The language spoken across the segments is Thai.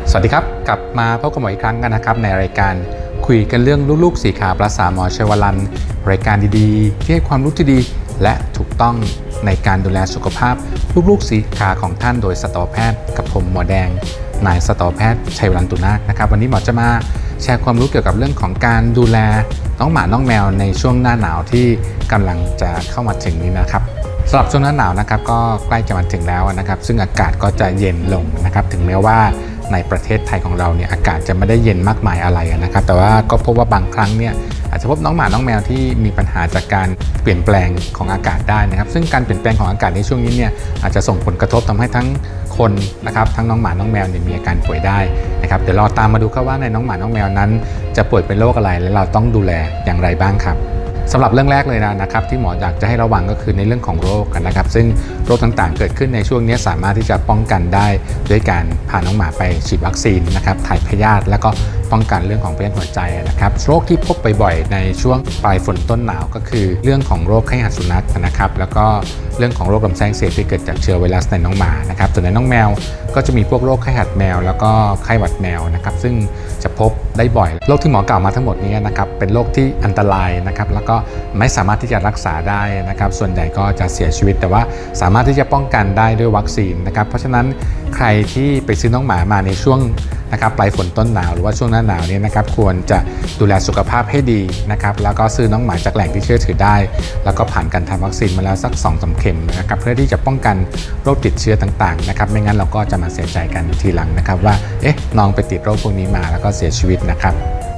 สวัสดีครับกลับมาพบกับหมออีกครั้งกันนะครับในรายการคุยกันเรื่องลูกๆสีขาปราสาทหมอชัยวรันรายการดีๆที่ให้ความรู้ที่ดีและถูกต้องในการดูแลสุขภาพลูกๆสีขาของท่านโดยสัตวแพทย์กับผมหมอแดงนายสัตวแพทย์ชัยวรันตุนาคนะครับวันนี้หมอจะมาแชร์ความรู้เกี่ยวกับเรื่องของการดูแลน้องหมาน้องแมวในช่วงหน้าหนาวที่กำลังจะเข้ามาถึงนี้นะครับสำหรับช่วงหน้าหนาวนะครับก็ใกล้จะมาถึงแล้วนะครับซึ่งอากาศก็จะเย็นลงนะครับถึงแม้ว่าในประเทศไทยของเราเนี่ยอากาศจะไม่ได้เย็นมากมายอะไรนะครับแต่ว่าก็พบว่าบางครั้งเนี่ยอาจจะพบน้องหมาน้องแมวที่มีปัญหาจากการเปลี่ยนแปลงของอากาศได้นะครับซึ่งการเปลี่ยนแปลงของอากาศในช่วงนี้เนี่ยอาจจะส่งผลกระทบทำให้ทั้งคนนะครับทั้งน้องหมาน้องแมวเนี่ยมีอาการป่วยได้นะครับเดี๋ยวเราตามมาดูครับว่าในน้องหมาน้องแมวนั้นจะป่วยเป็นโรคอะไรและเราต้องดูแลอย่างไรบ้างครับสำหรับเรื่องแรกเลยนะครับที่หมออยากจะให้ระวังก็คือในเรื่องของโรคนะครับซึ่งโรคต่างๆเกิดขึ้นในช่วงนี้สามารถที่จะป้องกันได้ด้วยการพาน้องหมาไปฉีดวัคซีนนะครับถ่ายพยาธิแล้วก็ป้องกันเรื่องของพยาธิหัวใจนะครับโรคที่พบบ่อยๆในช่วงปลายฝนต้นหนาวก็คือเรื่องของโรคไข้หัดสุนัขนะครับแล้วก็เรื่องของโรคลำไส้อักเสบที่เกิดจากเชื้อไวรัสในน้องหมานะครับส่วนในน้องแมวก็จะมีพวกโรคไข้หัดแมวแล้วก็ไข้หวัดแมวนะครับซึ่งจะพบได้บ่อยโรคที่หมอกล่าวมาทั้งหมดนี้นะครับเป็นโรคที่อันตรายนะครับแล้วก็ไม่สามารถที่จะรักษาได้นะครับส่วนใหญ่ก็จะเสียชีวิตแต่ว่าสามารถที่จะป้องกันได้ด้วยวัคซีนนะครับเพราะฉะนั้นใครที่ไปซื้อน้องหมามาในช่วงนะครับปลายฝนต้นหนาวหรือว่าช่วงหน้าหนาวนี้นะครับควรจะดูแลสุขภาพให้ดีนะครับแล้วก็ซื้อน้องหมาจากแหล่งที่เชื่อถือได้แล้วก็ผ่านการทำวัคซีนมาแล้วสัก 2-3 เข็มนะครับเพื่อที่จะป้องกันโรคติดเชื้อต่างๆนะครับไม่งั้นเราก็จะมาเสียใจกันทีหลังนะครับว่าน้องไปติดโรคพวกนี้มาแล้วก็เสียชีวิตนะครับ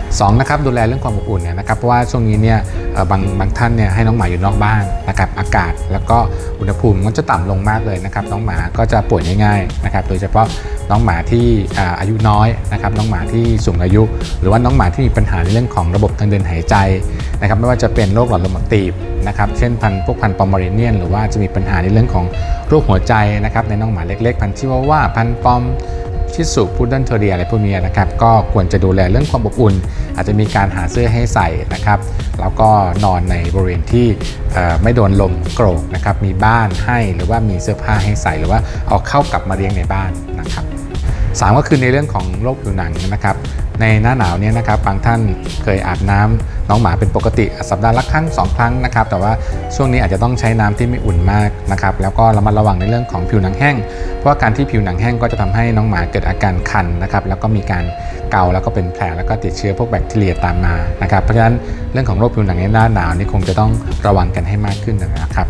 2นะครับดูแลเรื่องความอบอุ่นเนี่ยนะครับเพราะว่าช่วงนี้เนี่ยบางท่านเนี่ยให้น้องหมาอยู่นอกบ้านนะครับอากาศแล้วก็อุณหภูมิมันจะต่ำลงมากเลยนะครับน้องหมาก็จะป่วยง่ายๆนะครับโดยเฉพาะน้องหมาที่อายุน้อยนะครับน้องหมาที่สูงอายุหรือว่าน้องหมาที่มีปัญหาในเรื่องของระบบทางเดินหายใจนะครับไม่ว่าจะเป็นโรคหลอดลมอักเสบนะครับเช่นพันธุ์ปอมเมอเรเนียนหรือว่าจะมีปัญหาในเรื่องของโรคหัวใจนะครับในน้องหมาเล็กๆพันธุ์ชิวาว่าพันธุ์ปอมชิสุพุดเดิ้ลเทอเรียอะไรพวกนี้นะครับก็ควรจะดูแลเรื่องความอบอุ่นอาจจะมีการหาเสื้อให้ใส่นะครับแล้วก็นอนในบริเวณที่ไม่โดนลมโกรกนะครับมีบ้านให้หรือว่ามีเสื้อผ้าให้ใส่หรือว่าเอาเข้ากลับมาเลี้ยงในบ้านนะครับ3ก็คือในเรื่องของโรคผิวหนังนะครับในหน้าหนาวเนี่ยนะครับบางท่านเคยอาบน้ำน้องหมาเป็นปกติสัปดาห์ละครั้ง2 ครั้งนะครับแต่ว่าช่วงนี้อาจจะต้องใช้น้ำที่ไม่อุ่นมากนะครับแล้วก็ระมัดระวังในเรื่องของผิวหนังแห้งเพราะว่าการที่ผิวหนังแห้งก็จะทำให้น้องหมาเกิดอาการคันนะครับแล้วก็มีการเกาแล้วก็เป็นแผลแล้วก็ติดเชื้อพวกแบคทีเรียตามมานะครับเพราะฉะนั้นเรื่องของโรคผิวหนังในหน้าหนาวนี่คงจะต้องระวังกันให้มากขึ้นนะครับ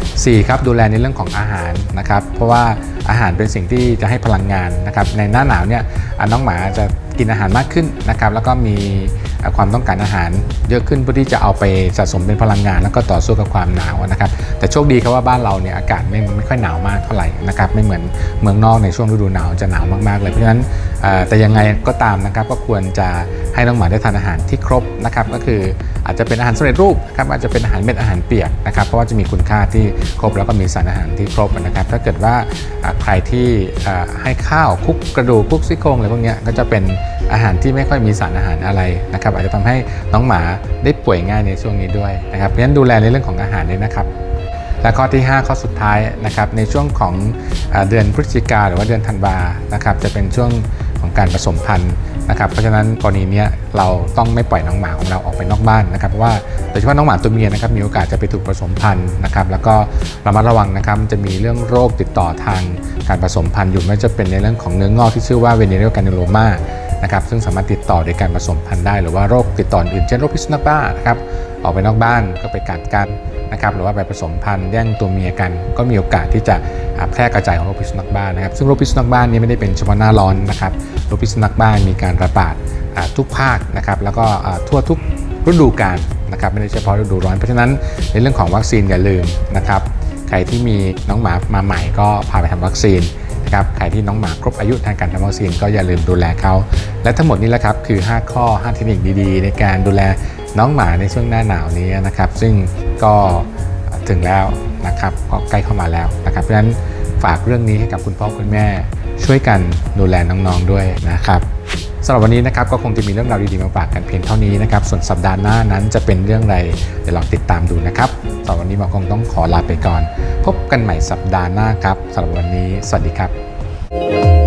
4ครับดูแลในเรื่องของอาหารนะครับเพราะว่าอาหารเป็นสิ่งที่จะให้พลังงานนะครับในหน้าหนาวเนี่ยน้องหมาจะกินอาหารมากขึ้นนะครับแล้วก็มีความต้องการอาหารเยอะขึ้นเพื่อที่จะเอาไปสะสมเป็นพลังงานแล้วก็ต่อสู้กับความหนาวนะครับแต่โชคดีครับว่าบ้านเราเนี่ยอากาศไม่ค่อยหนาวมากเท่าไหร่นะครับไม่เหมือนเมืองนอกในช่วงฤดูหนาวจะหนาวมากๆเลยเพราะฉะนั้นแต่ยังไงก็ตามนะครับก็ควรจะให้น้องหมาได้ทานอาหารที่ครบนะครับก็คืออาจจะเป็นอาหารสำเร็จรูปนะครับอาจจะเป็นอาหารเม็ดอาหารเปียกนะครับเพราะว่าจะมีคุณค่าที่ครบแล้วก็มีสารอาหารที่ครบนะครับถ้าเกิดว่าใครที่ให้ข้าวคลุกกระดูกคลุกซี่โครงอะไรพวกนี้ก็จะเป็นอาหารที่ไม่ค่อยมีสารอาหารอะไรนะครับอาจจะทำให้น้องหมาได้ป่วยง่ายในช่วงนี้ด้วยนะครับเพราะฉะนั้นดูแลในเรื่องของอาหารด้วยนะครับและข้อที่5ข้อสุดท้ายนะครับในช่วงของเดือนพฤศจิกาหรือว่าเดือนธันวานะครับจะเป็นช่วงของการผสมพันธุ์นะครับเพราะฉะนั้นกรณีนี้เราต้องไม่ปล่อยน้องหมาของเราออกไปนอกบ้านนะครับเพราะว่าโดยเฉพาะน้องหมาตัวเมียนะครับมีโอกาสจะไปถูกผสมพันธุ์นะครับแล้วก็ระมัดระวังนะครับจะมีเรื่องโรคติดต่อทางการผสมพันธุ์อยู่ไม่ว่าจะเป็นในเรื่องของเนื้องอกที่ชื่อว่าเวเนเรียลการิโลมานะครับซึ่งสามารถติดต่อโดยการผสมพันธุ์ได้หรือว่าโรคติดต่ออื่นเช่นโรคพิษสุนัขบ้านะครับออกไปนอกบ้านก็ไปกัดกันนะครับหรือว่าไปผสมพันธุ์แย่งตัวเมียกันก็มีโอกาสที่จะแพร่กระจายของโรคพิษสุนัขบ้านะครับซึ่งโรคพิษสุนัขบ้านี้ไม่ได้เป็นเฉพาะหน้าร้อนนะครับโรคพิษสุนัขบ้ามีการระบาดทุกภาคนะครับแล้วก็ทั่วทุกฤดูกาลนะครับไม่ได้เฉพาะฤดูร้อนเพราะฉะนั้นในเรื่องของวัคซีนอย่าลืมนะครับใครที่มีน้องหมามาใหม่ก็พาไปทำวัคซีนนะครับใครที่น้องหมาครบอายุทางการทำวัคซีนก็อย่าลืมดูแลเขาและทั้งหมดนี้แหละครับคือ5ข้อ5เทคนิคดีๆในการดูแลน้องหมาในช่วงหน้าหนาวนี้นะครับซึ่งก็ถึงแล้วนะครับก็ใกล้เข้ามาแล้วนะครับเพราะฉะนั้นฝากเรื่องนี้ให้กับคุณพ่อคุณแม่ช่วยกันดูแลน้องๆด้วยนะครับสำหรับวันนี้นะครับก็คงจะมีเรื่องราวดีๆมาฝากกันเพียงเท่านี้นะครับส่วนสัปดาห์หน้านั้นจะเป็นเรื่องอะไรเดี๋ยวลองติดตามดูนะครับสำหรับวันนี้หมอคงต้องขอลาไปก่อนพบกันใหม่สัปดาห์หน้าครับสำหรับวันนี้สวัสดีครับ